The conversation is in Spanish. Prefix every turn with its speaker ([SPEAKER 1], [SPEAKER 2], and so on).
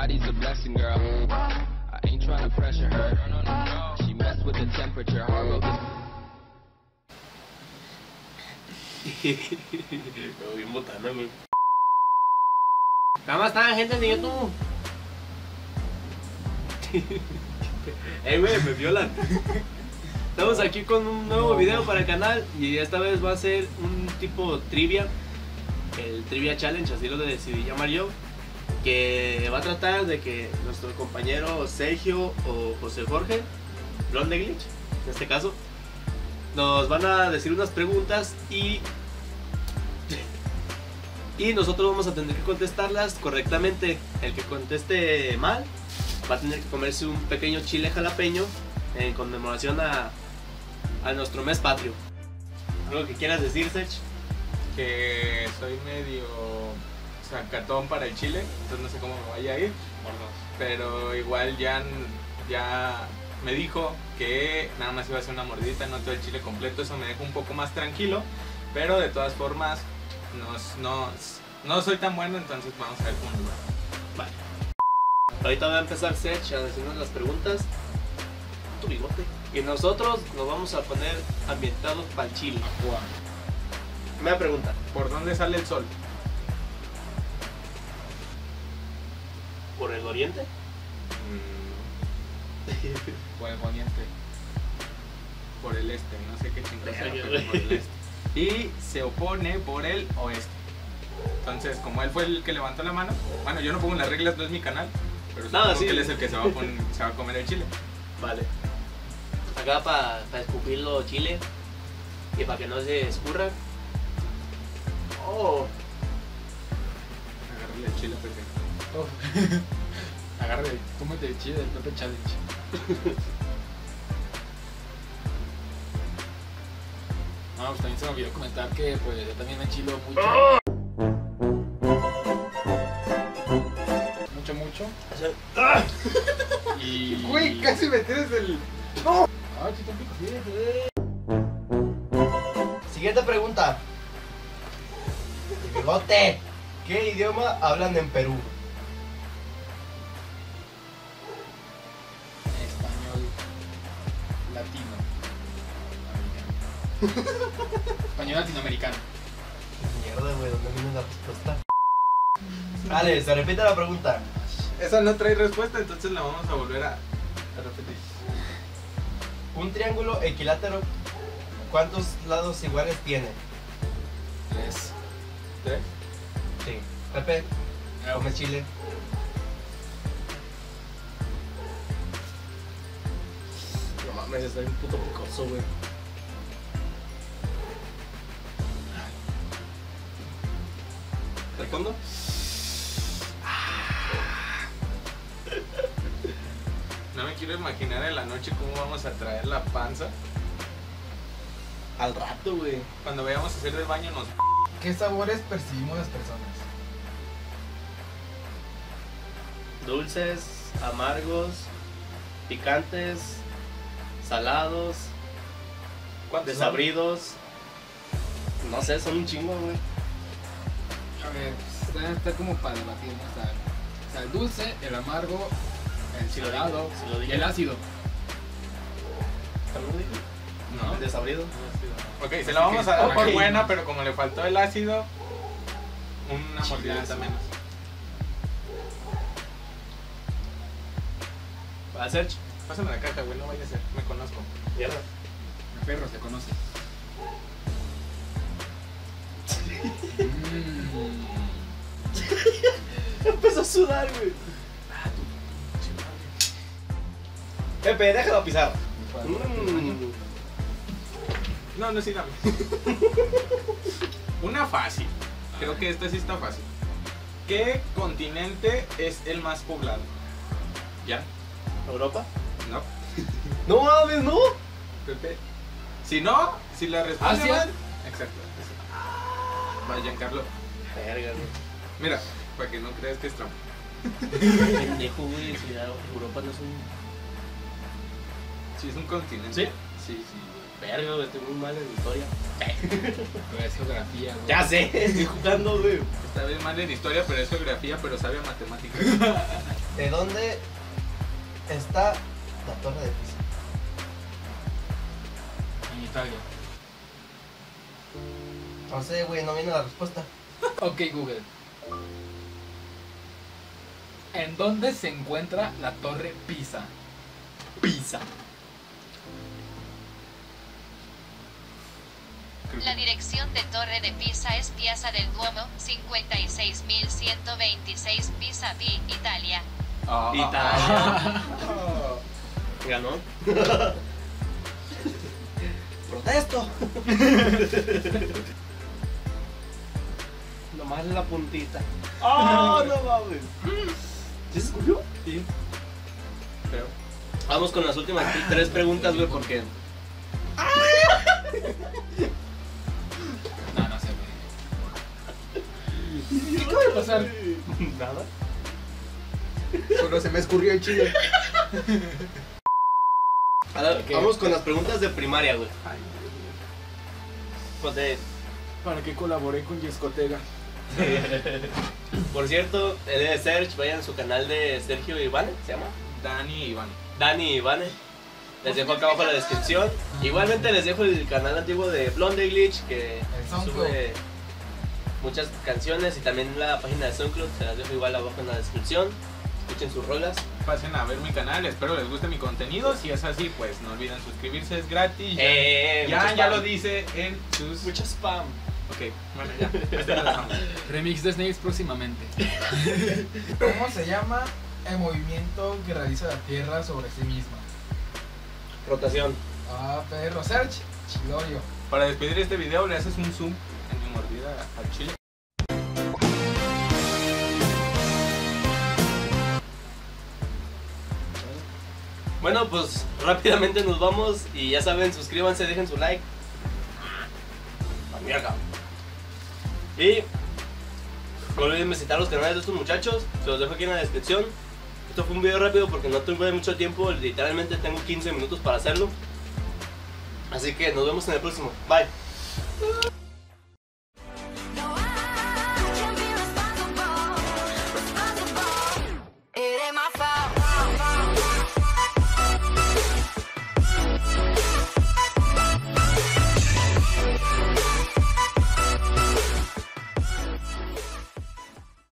[SPEAKER 1] body's a blessing, girl. I ain't trying to pressure her. She messed with the temperature. Hard road
[SPEAKER 2] Me bien botana, güey.
[SPEAKER 3] ¿Cómo están, gente de YouTube?
[SPEAKER 2] Güey, me violan.
[SPEAKER 3] Estamos aquí con un nuevo video para el canal y esta vez va a ser un tipo trivia, el Trivia Challenge, así lo decidí llamar yo, que va a tratar de que nuestro compañero Sergio o José Jorge, Blondeglich, en este caso, nos van a decir unas preguntas y nosotros vamos a tener que contestarlas correctamente. El que conteste mal va a tener que comerse un pequeño chile jalapeño en conmemoración a nuestro mes patrio. ¿Algo que quieras decir, Sech?
[SPEAKER 4] Que soy medio sacatón para el chile, entonces no sé cómo me vaya a ir, pero igual ya me dijo que nada más iba a hacer una mordidita, no todo el chile completo. Eso me deja un poco más tranquilo, pero de todas formas no soy tan bueno, entonces vamos a ver cómo nos va.
[SPEAKER 3] Vale. Ahorita va a empezar Sech a decirnos las preguntas. Tu bigote. Y nosotros nos vamos a poner ambientados para el chile. Me pregunta.
[SPEAKER 4] ¿Por dónde sale el sol?
[SPEAKER 3] ¿Por el oriente?
[SPEAKER 4] Por el poniente. Por el este, no sé qué chingados
[SPEAKER 3] Verga,
[SPEAKER 4] pero
[SPEAKER 3] güey.
[SPEAKER 4] por el este. Y se opone por el oeste. Entonces, como él fue el que levantó la mano, bueno, yo no pongo las reglas, no es mi canal, pero supongo
[SPEAKER 3] sí.
[SPEAKER 4] que él es el que se va a comer el chile.
[SPEAKER 3] Vale. Acá para escupirlo chile y para que no se escurra. Oh.
[SPEAKER 4] Agárrale el chile, Pepe.
[SPEAKER 5] Agarre, cómete el chile del Pepe Challenge. No, pues también se me olvidó comentar que pues yo también me enchilo mucho. Mucho. Y...
[SPEAKER 4] Güey, casi me tienes el...
[SPEAKER 5] Ah, sí, tampoco, sí.
[SPEAKER 6] Siguiente pregunta. Bigote. ¿Qué idioma hablan en Perú?
[SPEAKER 5] Español latino. Español latinoamericano.
[SPEAKER 6] Mierda, güey, ¿dónde viene la respuesta? Vale, se repite la pregunta.
[SPEAKER 4] Esa no trae respuesta, entonces la vamos a volver a repetir.
[SPEAKER 6] Un triángulo equilátero, ¿cuántos lados iguales tiene?
[SPEAKER 5] 3.
[SPEAKER 4] ¿Tres?
[SPEAKER 6] Sí. Pepe, come chile.
[SPEAKER 2] No mames, estoy un puto picoso, güey.
[SPEAKER 3] ¿Respondo?
[SPEAKER 4] No me quiero imaginar en la noche cómo vamos a traer la panza.
[SPEAKER 2] Al rato, güey.
[SPEAKER 4] Cuando vayamos a hacer del baño nos...
[SPEAKER 5] ¿Qué sabores percibimos las personas?
[SPEAKER 3] Dulces, amargos, picantes, salados, desabridos. No sé, son un chingo, güey.
[SPEAKER 5] A ver, pues, está como para debatir, ¿no? O sea, el dulce, el amargo, el
[SPEAKER 3] Si lo
[SPEAKER 5] salado
[SPEAKER 3] digo, si lo digo.
[SPEAKER 5] y el ácido.
[SPEAKER 3] ¿También lo dije?
[SPEAKER 4] No.
[SPEAKER 3] ¿El desabrido?
[SPEAKER 4] Ok, se la vamos a dar por
[SPEAKER 3] Ok.
[SPEAKER 4] buena, pero como le faltó el ácido, una mordidita
[SPEAKER 5] Chilazo.
[SPEAKER 4] menos.
[SPEAKER 3] ¿Va a ser?
[SPEAKER 4] Pásame la caja, güey, no vaya a ser, me conozco.
[SPEAKER 3] Mierda.
[SPEAKER 5] El perro se conoce.
[SPEAKER 3] Empezó a sudar, güey. Pepe, déjalo pisar.
[SPEAKER 4] No, no, sí, dame. Una fácil. Creo que esta sí está fácil. ¿Qué continente es el más poblado? ¿Ya?
[SPEAKER 3] ¿Europa?
[SPEAKER 4] ¿No?
[SPEAKER 3] No mames, no.
[SPEAKER 4] Pepe. Si no, si la respuesta
[SPEAKER 5] ¿Asia?
[SPEAKER 4] mal. Exacto. Va, Giancarlo.
[SPEAKER 3] Verga, güey.
[SPEAKER 4] Mira, para que no creas que es trampa.
[SPEAKER 3] Pendejo, güey. Si ya Europa no es un.
[SPEAKER 4] Si es un continente.
[SPEAKER 3] ¿Sí?
[SPEAKER 4] Sí, sí.
[SPEAKER 3] Verga, güey. Estoy muy mal en historia.
[SPEAKER 5] Pero es geografía, güey.
[SPEAKER 3] Ya sé, estoy jugando, güey.
[SPEAKER 4] Está bien mal en historia, pero es geografía, pero sabe a matemáticas.
[SPEAKER 6] ¿De dónde está la Torre de Pisa?
[SPEAKER 5] En Italia.
[SPEAKER 6] No sé, güey, no viene la respuesta.
[SPEAKER 5] Ok, Google. ¿En dónde se encuentra la Torre Pisa?
[SPEAKER 3] Pizza.
[SPEAKER 7] La dirección de Torre de Pisa es Piazza del Duomo, 56.126 Pisa B, Italia.
[SPEAKER 3] Italia. Ganó. Protesto. Nomás la puntita. ¡Ah, no mames! ¿Sí se escupió?
[SPEAKER 4] Sí. Pero.
[SPEAKER 3] Vamos con las últimas 3 preguntas, güey, porque
[SPEAKER 5] No, no sé, güey. ¿Qué acaba de pasar?
[SPEAKER 3] nada.
[SPEAKER 2] Solo se me escurrió el chile.
[SPEAKER 3] Ahora,
[SPEAKER 5] ¿Qué?
[SPEAKER 3] vamos con las preguntas de primaria, güey. Pues de-
[SPEAKER 4] ¿Para qué colaboré con Yescotega?
[SPEAKER 3] por cierto, el de Search, vayan a su canal de Sergio Ivane, ¿se llama?
[SPEAKER 4] Dani y Iván.
[SPEAKER 3] Dani y Ivane. Les dejo acá abajo en la descripción. Igualmente les dejo el canal antiguo de Blonde Glitch, que
[SPEAKER 5] El SoundCloud.
[SPEAKER 3] sube muchas canciones, y también la página de SoundCloud, se las dejo igual abajo en la descripción. Escuchen sus rolas.
[SPEAKER 4] Pasen a ver mi canal, espero les guste mi contenido. Si es así, pues no olviden suscribirse, es gratis.
[SPEAKER 3] Mucho
[SPEAKER 4] Ya
[SPEAKER 3] spam.
[SPEAKER 4] lo dice en sus.
[SPEAKER 3] Mucho spam.
[SPEAKER 4] Ok, bueno, ya. Hasta la dejamos.
[SPEAKER 5] Remix de Snakes próximamente.
[SPEAKER 8] ¿Cómo se llama el movimiento que realiza la Tierra sobre sí misma?
[SPEAKER 3] Rotación.
[SPEAKER 8] Ah, perro, Search, Chilorio.
[SPEAKER 4] Para despedir este video, le haces un zoom en mi mordida al chile.
[SPEAKER 3] Bueno, pues rápidamente nos vamos, y ya saben, suscríbanse, dejen su like. A mierda. Y no olviden visitar los canales de estos muchachos, se los dejo aquí en la descripción. Esto fue un video rápido porque no tuve mucho tiempo, literalmente tengo 15 minutos para hacerlo. Así que nos vemos en el próximo. Bye.